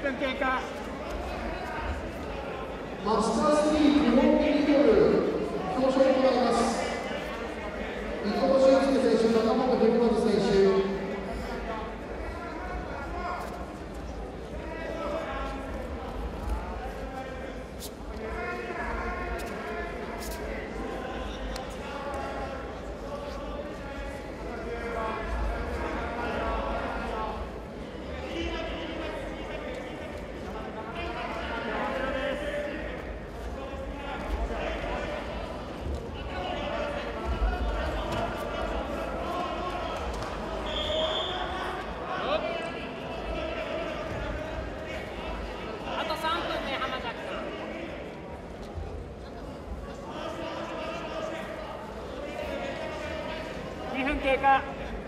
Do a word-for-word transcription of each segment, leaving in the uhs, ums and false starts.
分経過。 マスタースリー日本記リトル表彰を行います。伊藤俊介選手、中本博和選手。 にふん経過。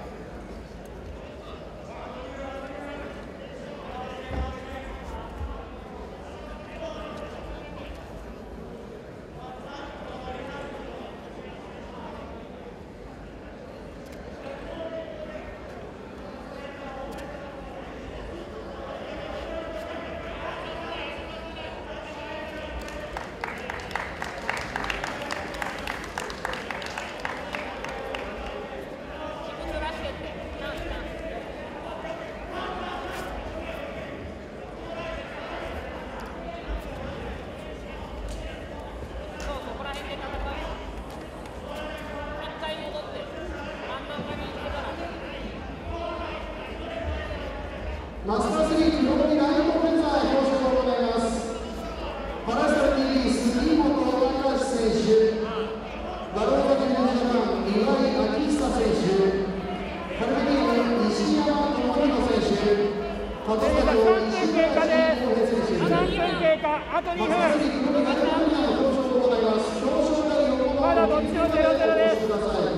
マスタースリー日本記ライトコンサー表彰を行います。パラスタ ティーブイ 杉本隆選手、バローザジュニアジャパン岩井明久選手、カルビーム西山智弘選手、鳩崎石原慎吾選手。 さんぷん経過。あとにふん。 マスタースリー日本記ライトコンサー表彰を行います。表彰台を行う。 まだどっちもゼロゼロです。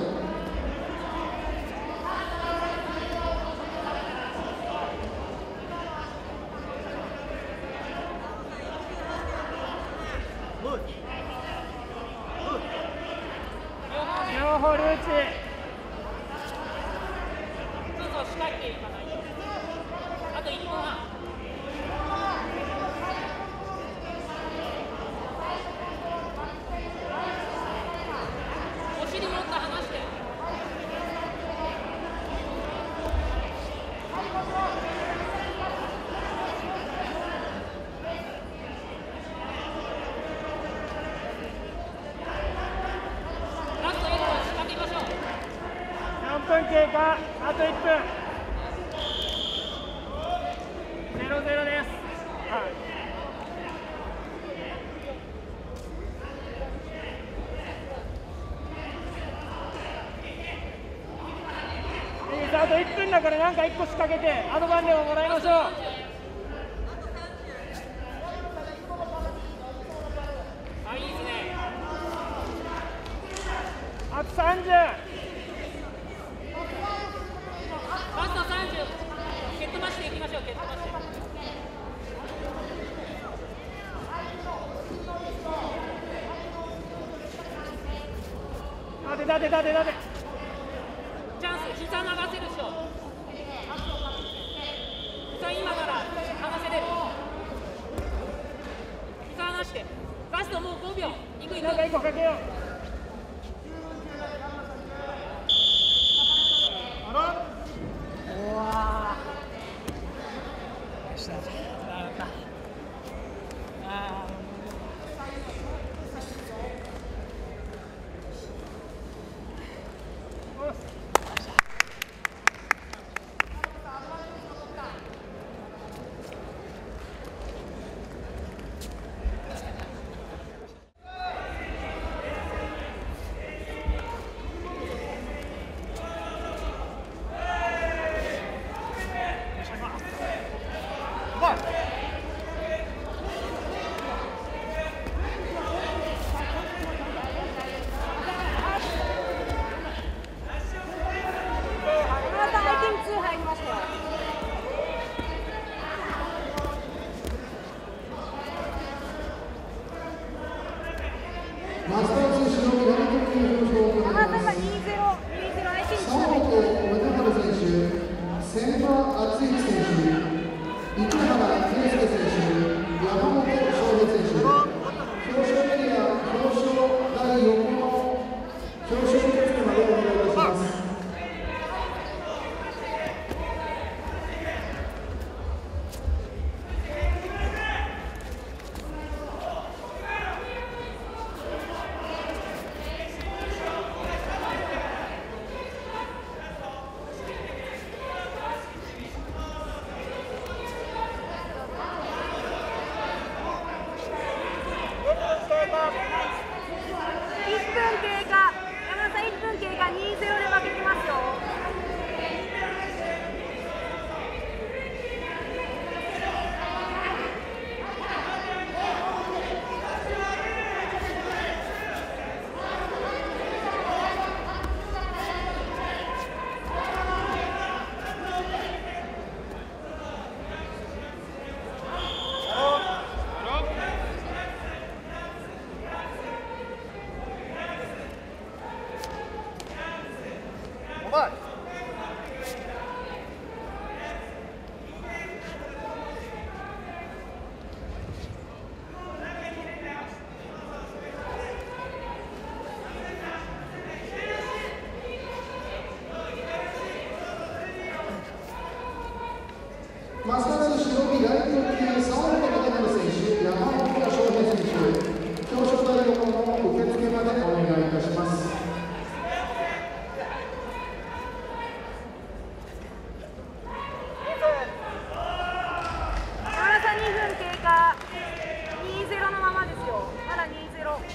両方ルーチ。そうそう、仕掛けていかないと。あといっぷんはん。お尻もっと離して。よんぷん経過。あといっぷん。ゼロゼロです。はい。いいです。あといっぷんだからなんかいっこ仕掛けてアドバンテージをもらいましょう。あ、いいですね。あとさんじゅう。ラストさんじゅう。蹴っ飛ばしていきましょう。蹴っ飛ばして。あ、出た出た出た出た。チャンス。膝流せる人。膝今なら離せれる。膝離して。ラストもうごびょう。いくいく。なんかいっこかけよう。うわー。した。なんか。ああ。 ますます白身ライト級さん王となる選手、山本翔平選手、表彰台横の受付までお願いいたします。 山田さんにふん経過、にたいゼロのままですよ。まだにたいゼロ。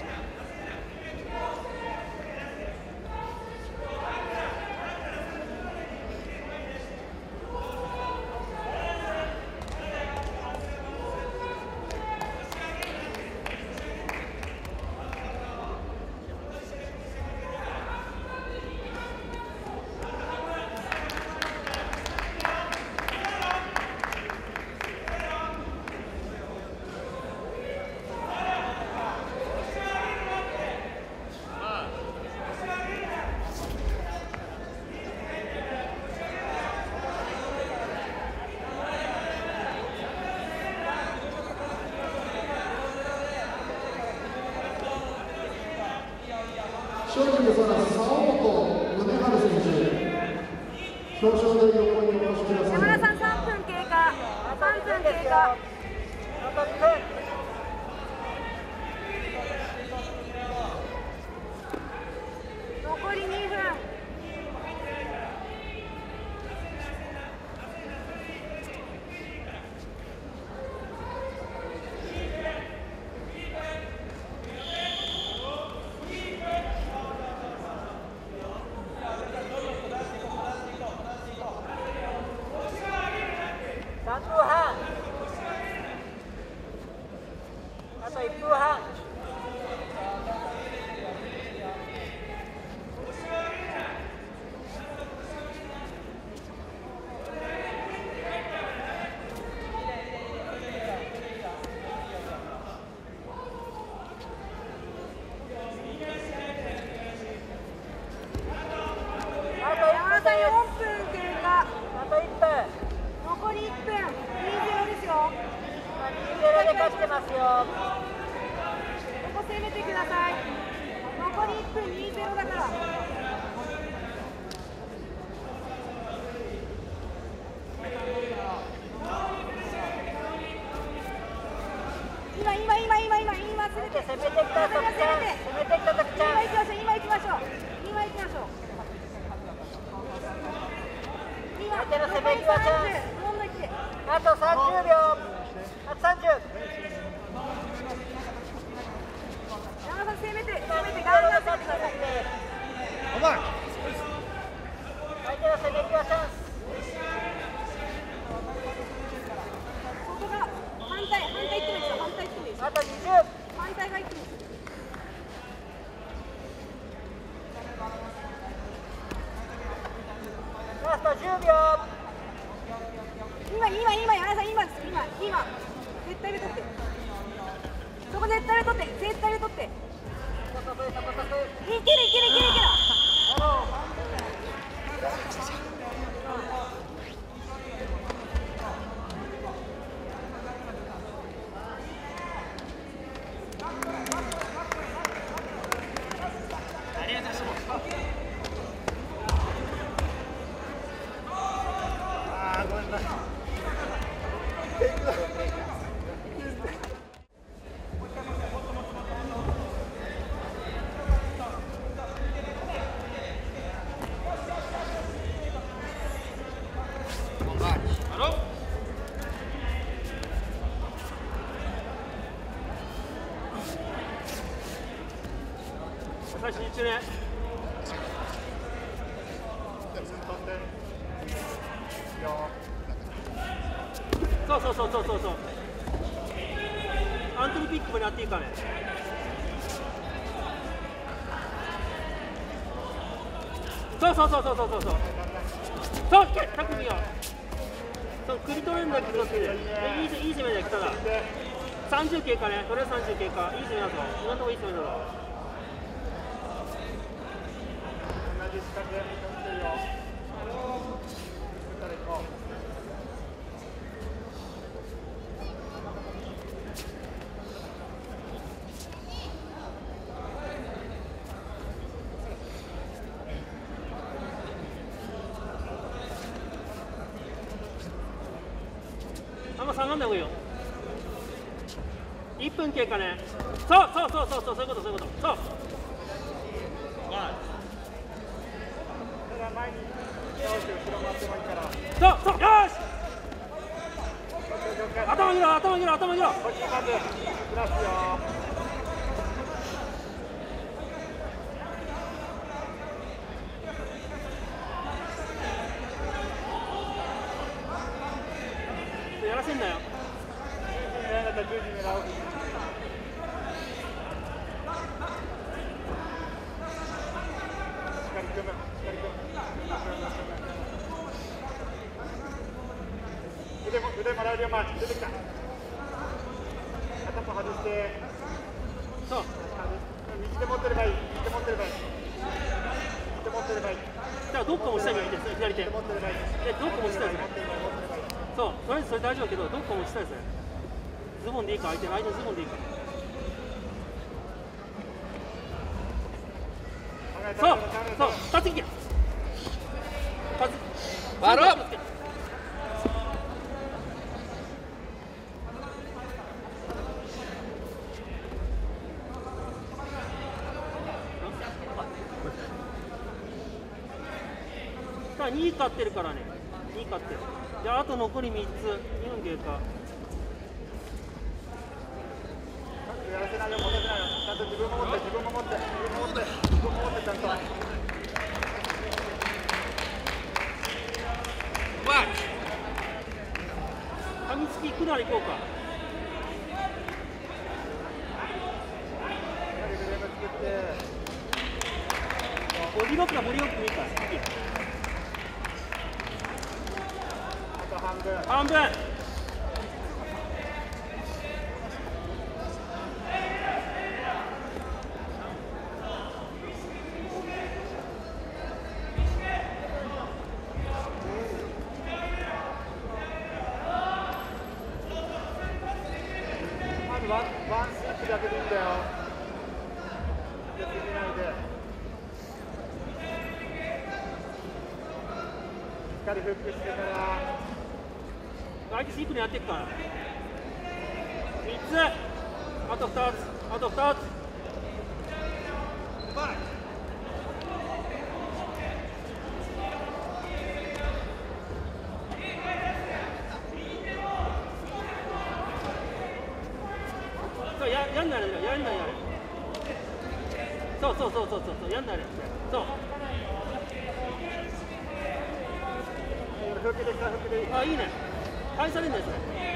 勝利をさらす沢本宗春選手、表彰台横にお越しください。 山田さんさんぷん経過、さんぷん経過。残りにふん。 さんぷんはん、あといっぷんはん。 山田さんよんぷん経過。 あといっぷん。 残りいっぷん。にたいゼロですよ。 にたいゼロで勝ってますよ。 ここ攻めてください。残りいっぷん、にたいゼロだから。今今今今今今攻めて攻めてきたときちゃん、攻めてきたときちゃん。 今行きましょう。今行きましょう。今行きましょう。今相手の攻め際チャンス。 どんどん行って。 あとさんじゅうびょう。あとさんじゅう。 山田さん攻めて攻めて今にガンガンゼロで勝ってくださいね。 お前相手の攻め際チャンス。 ここが反対反対行ってもいいですよ。反対行ってもいいですよ。 あとにじゅう。 反対が行ってもいいですよ。 ラストじゅうびょう。 今今今山田さん今です今今絶対で取ってそこ絶対で取って絶対で取っていけるいけるいけるいけるいける最初に一ね。そうそうそうそうそうそう。アントニーピックもやっていいかね。そうそうそうそうそうそうそう。そう、タックルよ。そう、首取れるんだけど、いいいい攻めだよ、来たら。三十経過ね、とりあえず三十経過、いい攻めだぞ。今のところいい攻めだぞ。同じ仕掛けやってるよ。 そこ下がんない方がいいよ。いっぷん経過ね。そうそうそうそうそうそういうことそういうこと。そう。そうそうよし。頭切ろ頭切ろ頭切ろ。やらせんなよ。 腕も腕もらえるよ、前出てきた。頭外して。 そう。 右手持ってればいい。右手持ってればいい。右手持ってればいい。 じゃあどっか押したいからいいです。左手。え、どっか押したいですね。そう、とりあえずそれ大丈夫だけど、どっか押したいですね。ズボンでいいか、相手の相手のズボンでいいか。そうそう、立ってきて。バロー。に勝ってるからね。に勝ってる。じゃああと残りみっつ。にふん経過。 やらせないよ、持たせないよ。ちゃんと自分も持って、自分も持って、自分も持って、自分も持ってちゃんと。 噛みつきいくなら行こうか。ボディロックだ、ボディロックでいいか。 あと半分。 半分。 ワン、ワンスイッチだけでいいんだよ。やってみないで。しっかりフックしてから。 相手シンプルにやっていくから。みっつ。あとふたつ。あとふたつ。や, やんなれやんなれやれそうそうそうそうそうやんなれそうあいいね返されるんですね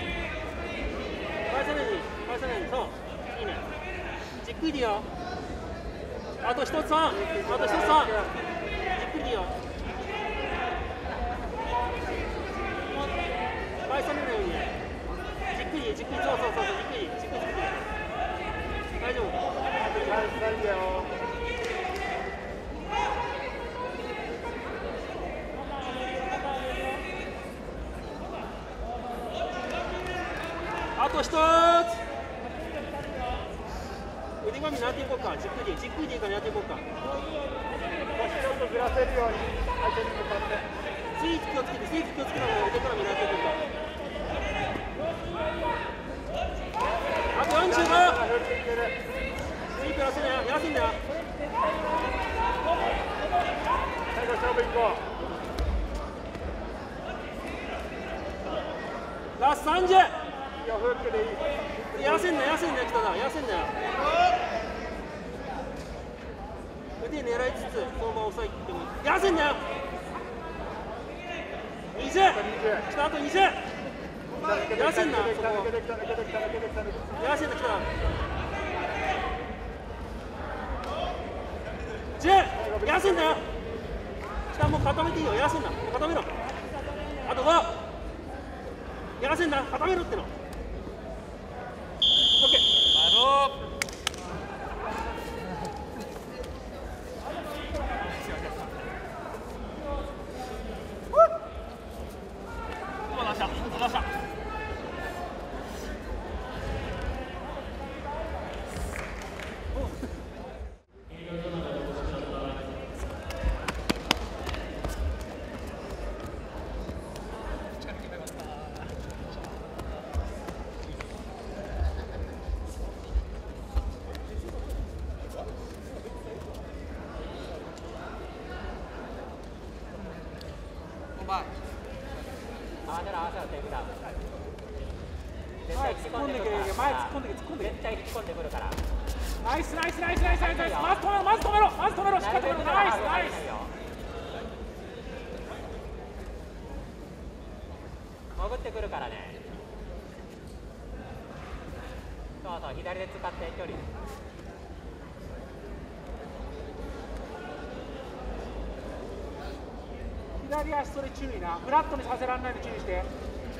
返されるに返されるにそういいねじっくりでいいよあと一つさんあと一つさんじっくりでいいよ返されるようにねじっくりじっくりそうそうそうじっくりじっくりじっくり大丈夫。 大丈夫。 あと一つ。腕組みなっていこうか。じっくりじっくりでいいからやっていこうか。 腰ちょっとずらせるように相手に向かって。 スイーツ気をつけてスイーツ気をつけながら腕組みなっていこうか。あとよんじゅうご。スイープやらせんなよ、やらせんなよ。 最後勝負いこう。ラストさんじゅう。 いいよ、フックでいい。 やらせんなよ、やらせんなよ、北田。やらせんなよ。腕狙いつつ、そのまま抑えてもいい。やらせんなよ。にじゅう。北あとにじゅう。やらせんな、そこ。やらせんな、北田。じゅう。やらせんなよ。下もう固めていいよ。やらせんな。固めろ。あとご。やらせんな。固めろっての。オッケー。バロー。出した。出した。 合わせろ合わせろテイクダウン。 前突っ込んでくる、前突っ込んでくる、突っ込んでくる。 絶対引き込んでくるから。 ナイスナイスナイスナイスナイスナイス。まず止めろまず止めろまず止めろしっかり止めろ。ナイスナイス。 潜ってくるからね。そうそう左で使って距離。 左足それ注意な。フラットにさせられないで注意して。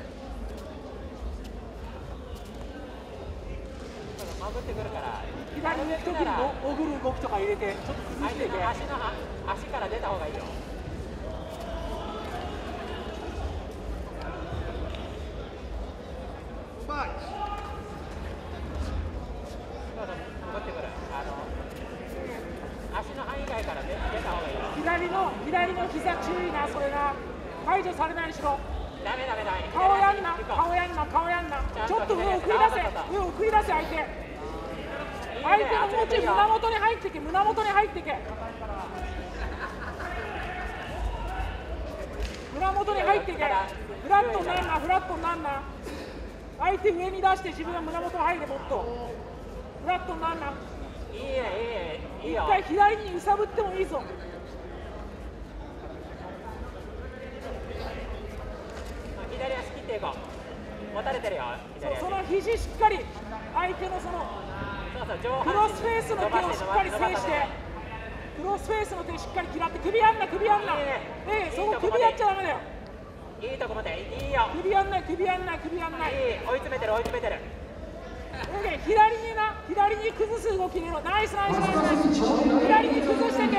潜ってくるから。 左に行く時に潜る動きとか入れてちょっと崩していけ。 足の足から出た方がいいよ。 左の左の膝注意な、それな。解除されないにしろ。 ダメダメダメ。 顔やんな、顔やんな、顔やんな。ちょっと上を送り出せ、上を送り出せ相手。相手のもうちょい胸元に入ってけ、胸元に入ってけ。胸元に入ってけ。フラットになんな、フラットになんな。相手上に出して自分が胸元に入れ、もっと。フラットになんな。 いいね、いいね、いいよ。 一回左に揺さぶってもいいぞ。 左足切っていこう。持たれてるよ。 そう、その肘しっかり相手のそのクロスフェイスの手をしっかり制して、クロスフェイスの手しっかり嫌って、首やんな首やんな。ええ、そこ首やっちゃダメだよ。 いいとこまでいいよ。 首やんない首やんない首やんない。 いい、追い詰めてる追い詰めてる。 左にな、左に崩す動き入れろ。ナイスナイスナイスナイス。左に崩してけ。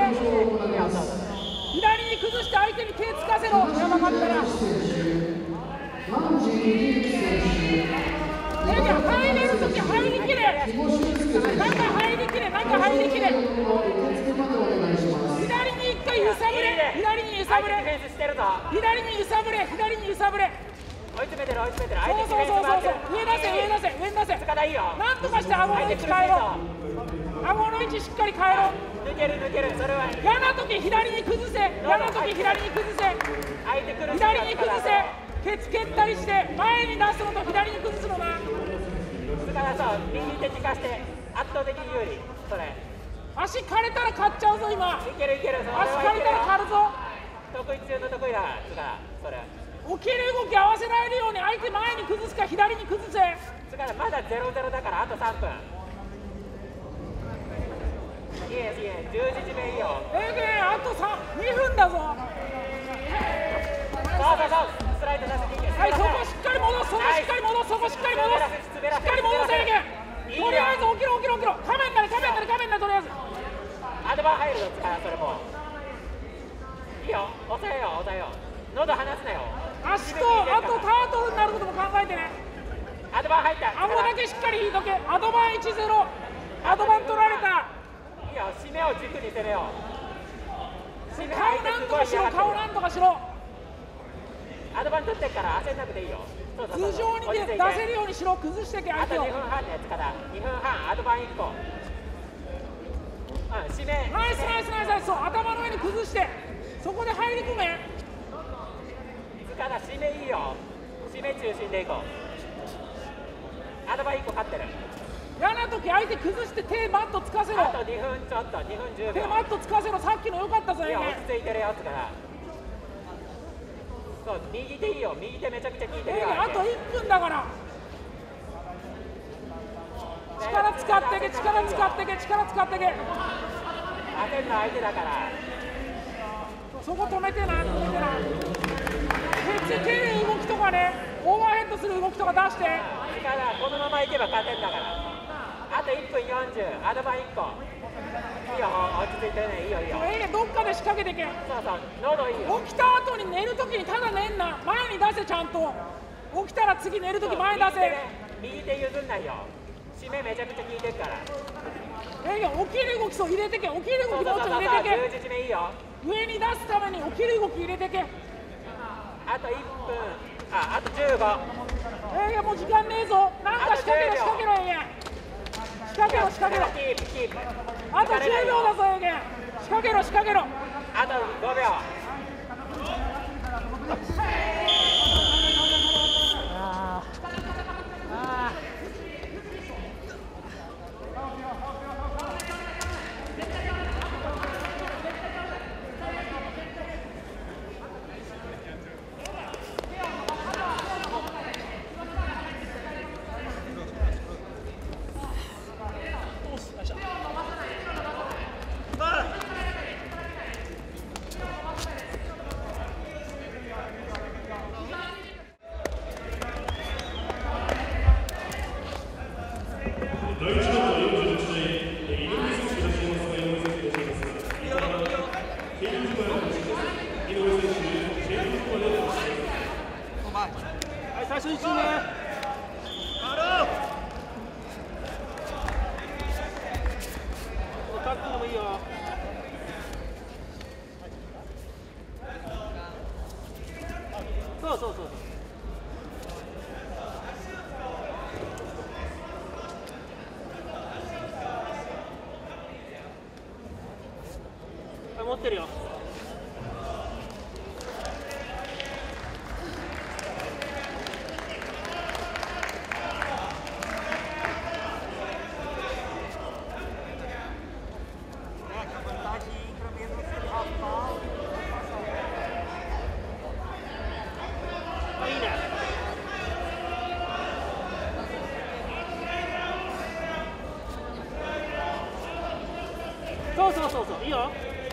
左に崩して相手に手つかせろ。やばかったら。入れるとき入りきれ。中入りきれ、中入りきれ。左に一回揺さぶれ。左に揺さぶれ。左に揺さぶれ。左に揺さぶれ。 追い詰めてる追い詰めてる。 そうそうそうそうそう。上出せ上出せ上に出せ。なんとかして顎の位置変えろ。顎の位置しっかり変えろ。 抜ける抜ける。それは嫌な時左に崩せ。嫌な時左に崩せ。左に崩せ。ケツ蹴ったりして前に出すのと左に崩すのな。 だからさ、右手にかして圧倒的に有利。それ足枯れたら勝っちゃうぞ今。 いけるいける。 足枯れたら勝るぞ。 得意中の得意だから。それ起きる動き合わせられるように相手前に崩すか左に崩せ。 だからまだゼロゼロだからあとさんぷん。いいねいいね。じゅうじちめいいよ。 ええ、あとにふんだぞ。 そうそうそう。スライド出していい。 はい、そこしっかり戻す。そこしっかり戻す。そこしっかり戻す。しっかり戻せいけ。とりあえず起きろ起きろ起きろ。仮面だね仮面だね仮面だねとりあえず。 アドバン入るの使うそれも。いいよ。抑えよう抑えよう。喉離すなよ。 足とあとタートルになることも考えてね。 アドバン入った。 顎だけしっかり引いとけ。アドバン いちゼロ。アドバン取られた。 いいよ。締めを軸に攻めよう。 顔なんとかしろ顔なんとかしろ。 アドバン取ってっから焦んなくていいよ。 通常に出せるようにしろ。崩してけ相手を。 あとにふんはんのやつからにふんはんアドバンいっこ。うん、締め。 ナイスナイスナイスナイス。そう頭の上に崩してそこで入り込め。 だから締めいいよ。締め中心でいこう。アドバンいっこ勝ってる。 嫌な時相手崩して手マットつかせろ。 あとにふんちょっとにふんじゅうびょう。 手マットつかせろ。さっきの良かったぞ。 いや落ち着いてるやつから。そう右手いいよ。右手めちゃくちゃ効いてるよ。 あといっぷんだから。力使ってけ力使ってけ力使ってけ。 当てるの相手だから。 そこ止めてな止めてな。手手で動きとかねオーバーヘッドする動きとか出して。 だからこのままいけば勝てんだから。あといっぷんよんじゅう。アドバンいっこ。いいよ落ち着いてね。いいよいいよ。 ええどっかで仕掛けてけ。 そうそう喉いいよ。 起きた後に寝るときにただ寝んな。前に出せちゃんと。起きたら次寝るとき前に出せ。 右手譲んないよ。締めめちゃくちゃ効いてるから。 ええ起きる動きそう入れてけ。起きる動きもうちょっと入れてけ。 じゅうじちめいいよ。 上に出すために起きる動き入れてけ。 あといっぷん。ああとじゅうご。 ええもう時間ねえぞ。なんか仕掛けろ仕掛けろええ。仕掛けろ仕掛けろ。 キープキープ。 あとじゅうびょうだぞええ。仕掛けろ仕掛けろ。 あとごびょう。 はい、最初に一周ね。タックルもいいよ。そうそうそうそう。持ってるよ。あ、いいね。そうそうそうそう、いいよ。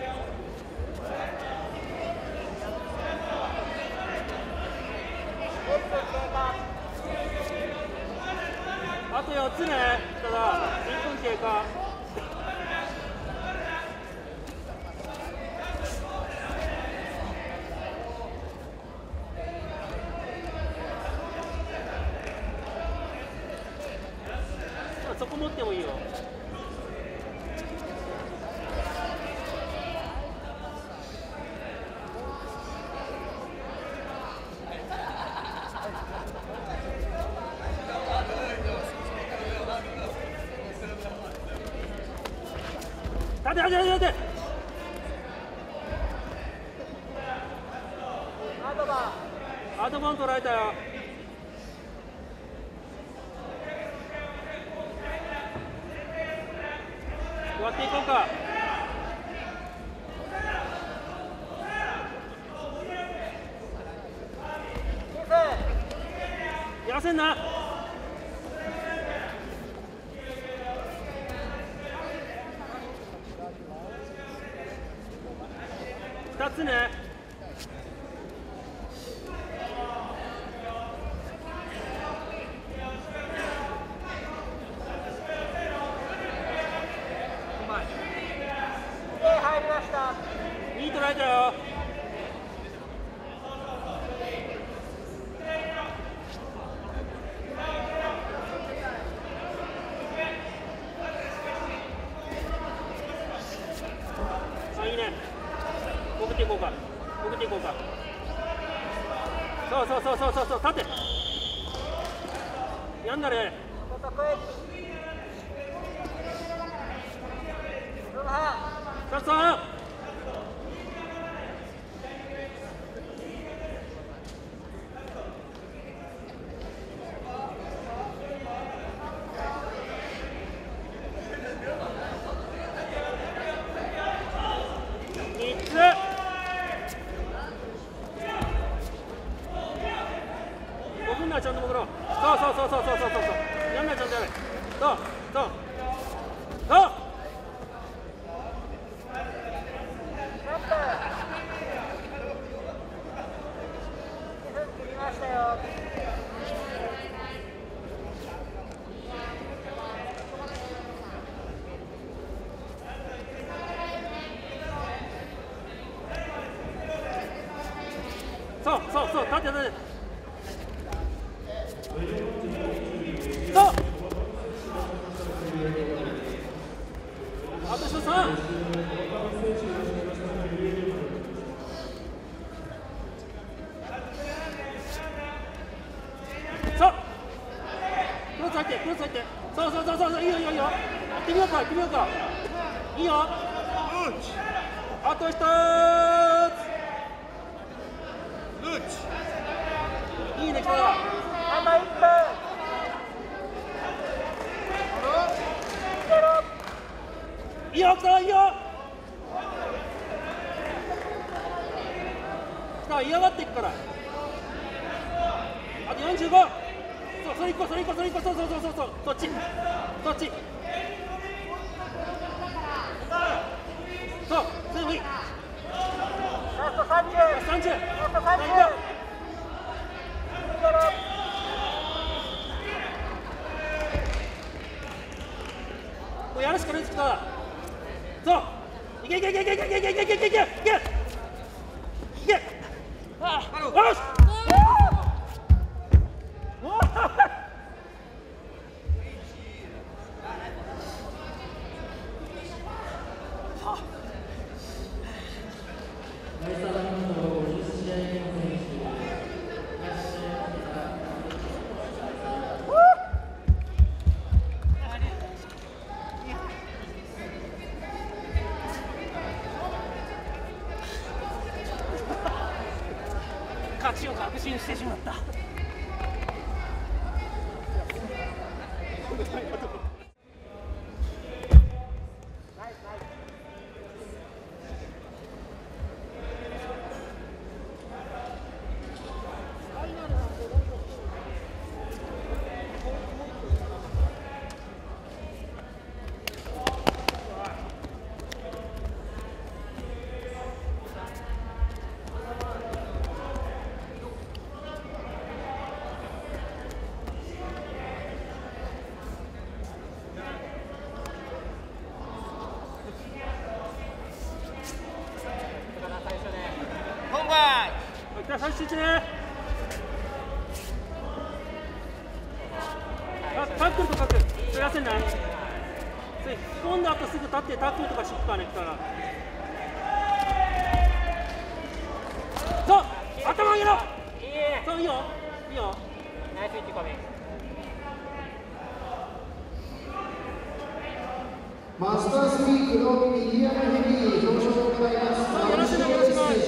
あとよっつね。ただいっぷん経過。そこ持ってもいいよ。立て立て立て立て。アドバン。アドバン取られたよ。割っていこうか。やらせんな。二つね。入りました。いいトライだよ。あ、いいね。潜っていこうか。潜っていこうか。そうそうそうそうそうそう、立て。やんだね。さっさん。みっつ。ごふんならちゃんと潜ろう。そうそうそうそうそうそうそう。やんならちゃんとやれ。そうそうそう。そうそうそう、立て立て。そう。あと一つさん。そう。クロス入って、クロス入って。そうそうそうそう、いいよいいよいいよ。行ってみようか、行ってみようか。いいよ。あと一つ。いいね、来た。あといっぷん。いいよ、来た、いいよ。来た、嫌がっていくから。あとよんじゅうご。そう、それいこう、それいこう、それいこう、そうそうそうそうそう、そっち。そっち。そう、それもいい。ラストさんじゅう。ラストさんじゅう。ラストさんじゅう。もうやるしかないですから。そう。いけいけいけいけいけいけいけいけいけいけいけ。 勝ちを確信してしまった。最終ね。タックルとかくずらせない。それ飛んだ後すぐ立ってタックルとかしっかりから。そう頭上げろ。そういいよいいよ。ナイス位置込み。 マスタースリークのミディアムヘビー表彰を行います。 よろしくお願いします。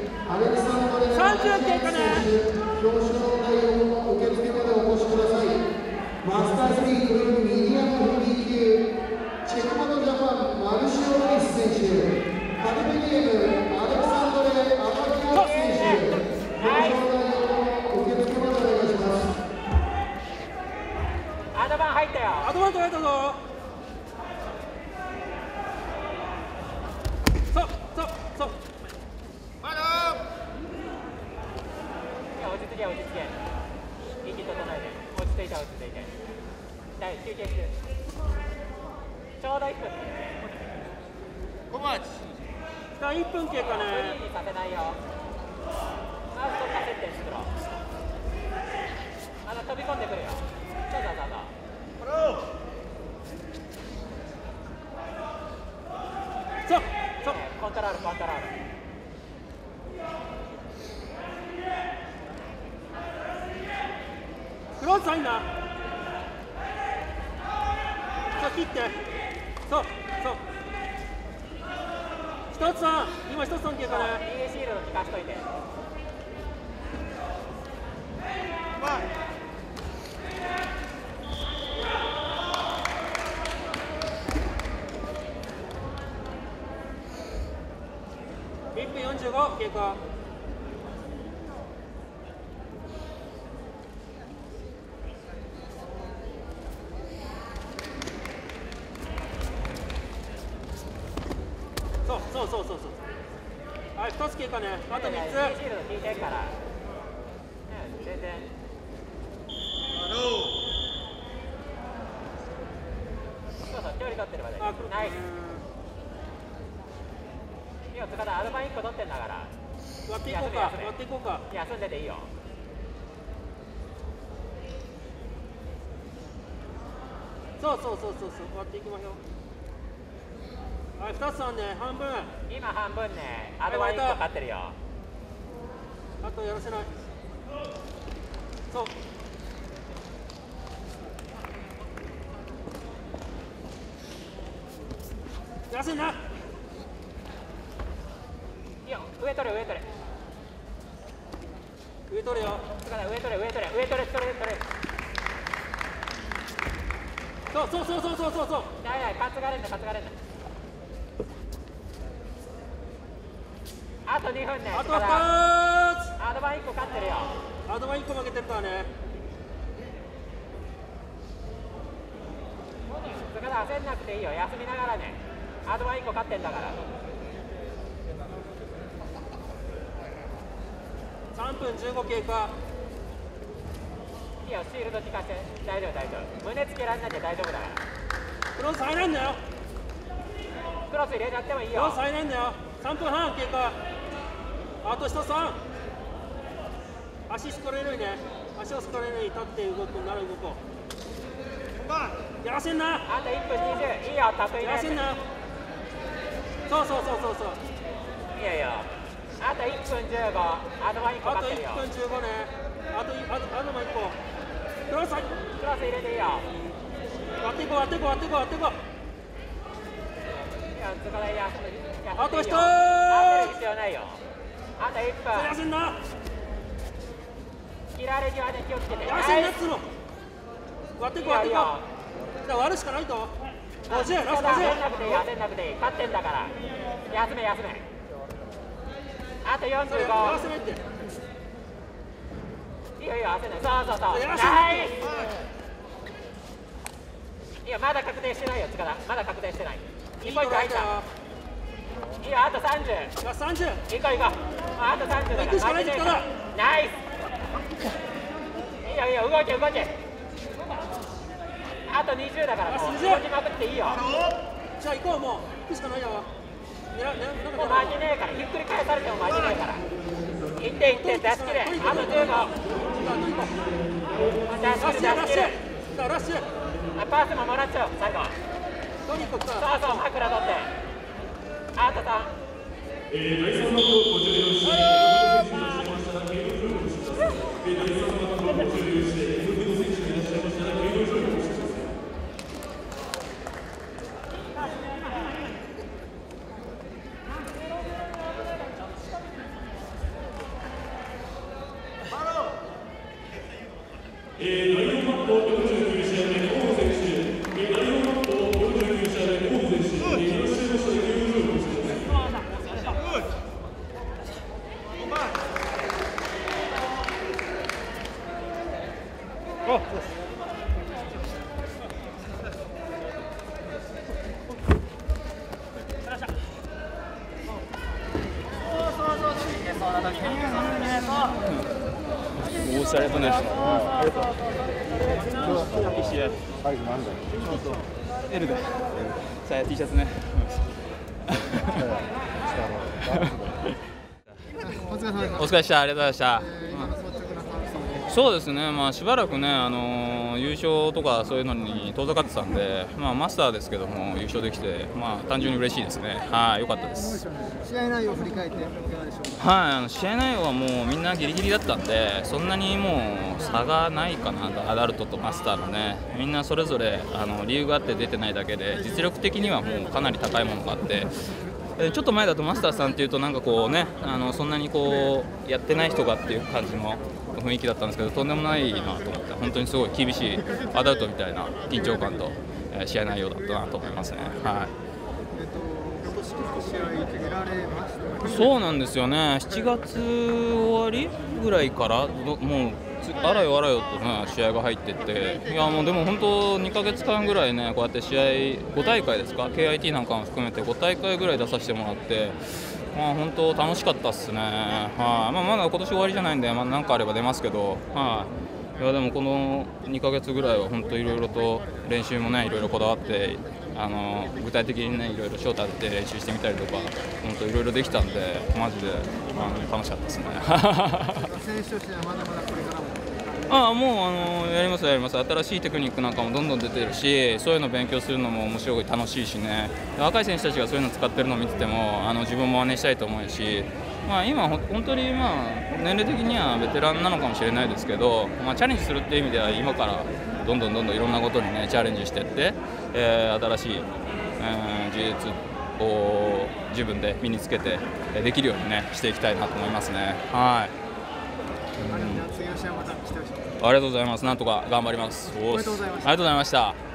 アレクサンドレさんじゅう経過ね。 表彰台を受付までお越しください。マスタースリークのミディアムヘビー級チェコモトジャパンマルシオ・レイス選手、カルビゲームアレクサンドレ・アバキア選手、表彰台を受付までお願いします。 アドバン入ったよ。 アドバン取られたぞ。そうそうそう。 落ち着け落ち着け。息整えて。落ち着いた落ち着いて。だい休憩して。ちょうどいっぷん。 小町。さあいっぷん経過ね。 フリーにさせないよ。まずどっか接点作ろう。あの飛び込んでくるよ。そうそうそうそう。そうそう。 コントロールコントロール。 クロス入んな。さあ切って。そうそう。一つさん今一つさん経過ね。 イーシールドにかしといて。 いっぷんよんじゅうご経過。そうそうそうそうそう。はい、ふたつ経過ね。あとみっつ。 シールド引いてるから。うん、全然。そうそう、距離取ってれば大丈夫。ナイス。いいよ、塚田、アルバいっこ取ってんだから。 割っていこうか、割っていこうか。 休んでていいよ。 そうそうそうそうそう、割っていきましょう。はい、ふたつさんね、半分。 今半分ね、アドバンいっこ勝ってるよ。 あとやらせない。そう。やらせんな。 いいよ、上取れ、上取れ。 上取れよ。 だから上取れ、上取れ、上取れ、取れ、取れ。 そうそうそうそうそうそうそう。 ないない、担がれんだ、担がれんだ。あとにふんね。 あとふたつ。 アドバンいっこ勝ってるよ。 アドバンいっこ負けてるからね。 塚田焦んなくていいよ、休みながらね。アドバンいっこ勝ってんだから。 さんぷんじゅうご経過。 いいよ、シールド効かせて大丈夫大丈夫。胸つけられなきゃ大丈夫だから。 クロス入らんだよ。 クロス入れちゃってもいいよ。 クロス入らんだよ。さんぷんはん経過。あとひとつさん。足すこれるいね。足をすこれるい、立って動くなら動こう。やらせんな。 あといっぷんにじゅう。いいよ、得意なやつ。 やらせんな。そうそうそうそうそう。 いいよいいよ。あといっぷんじゅうご。アドバンいっこあと1 勝ってるよ。 分じゅうごね。あとあとあともういっこ。クロス入っクロス入れていいよ。 割っていこう割っていこう割っていこう割っていこう。 いや、塚田休む。 あとひとつ。 当てる必要ないよ。あといっぷん。 やらせんな。 切られ際で気をつけて。 やらせんなっつうの。割ってこ割ってこ。じゃあ割るしかないと。ごじゅう、ラストごじゅう。 焦んなくていい、焦んなくていい。勝ってんだから。休め休め。あとよんじゅうご。 やらせないって。 いいよいいよ、焦んない。そうそうそう。 やらせない。 いや、まだ確定してないよ、塚田。まだ確定してない。にポイント入った。いいよ、あとさんじゅう。 さんじゅう。 いこういこう。あとさんじゅうだから。 行くしかないって言ったら。 ナイス。いいよいいよ、動いて動いて。あとにじゅうだから、もう動きまくっていいよ。 じゃあ行こう、もう。行くしかないよ。 もう負けねえから、ひっくり返されても負けねえから。いってんいってん、出し切れ。あとじゅうご。出し切る出し切る。 ラッシュ。 パスももらっちゃう、最後。 そうそう、 枕取って。あとさん。 えー、第三マットごじゅうよん試合、エムフード選手いらっしゃいましたら、ゲームフルームします。えー、第三マットごじゅうよん試合、エムフード選手いらっしゃいましたら、ゲームフルームします。えー、第四マットよんじゅうきゅう試合目、大野選手、えー、第四マットよんじゅうきゅう試合目、大野選手、えー、いらっしゃいましたら、ゲームフルームします。 おしゃれとね。ありがとう。いい試合。L で。さあ T シャツね。お疲れでした。ありがとうございました。そうですね、まあ、しばらくね、あのー、優勝とかそういうのに遠ざかってたんで、まあ、マスターですけども優勝できて、まあ、単純に嬉しいですね。はい、良かったです。 試合内容を振り返っていかがでしょうか。 はい、あの試合内容はもうみんなギリギリだったんで、そんなにもう差がないかな、アダルトとマスターのね、みんなそれぞれあの理由があって出てないだけで、実力的にはもうかなり高いものがあって。ちょっと前だとマスターさんっていうとなんかこうね、あのそんなにこうやってない人がっていう感じの雰囲気だったんですけど、とんでもないなと思って、本当にすごい厳しいアダルトみたいな緊張感と試合内容だったなと思いますね。はい。そうなんですよね。しちがつ終わりぐらいからもうあらよあらよとね試合が入ってって、いやもうでも本当にかげつかんぐらいねこうやって試合ご大会ですか ケーアイティー なんかも含めてご大会ぐらい出させてもらって、まあ本当楽しかったっすね。はい。まあまだ今年終わりじゃないんで、まあなんかあれば出ますけど、はい。いやでもこのにかげつぐらいは本当いろいろと練習もねいろいろこだわって。あの具体的にねいろいろ賞立てて練習してみたりとか本当いろいろできたんでマジであの楽しかったですね。 選手としてはまだまだこれからもああもうあのやりますやります。新しいテクニックなんかもどんどん出てるし、そういうのを勉強するのも面白い楽しいしね、若い選手たちがそういうの使ってるのを見ててもあの自分も真似したいと思うし、まあ、今本当にまあ年齢的にはベテランなのかもしれないですけど、まあ、チャレンジするっていう意味では今からどんどんどんどんいろんなことにねチャレンジしていって、えー、新しい、えー、技術を自分で身につけてできるようにねしていきたいなと思いますね。はい。うん、ありがとうございます。なんとか頑張ります。ありがとうございました。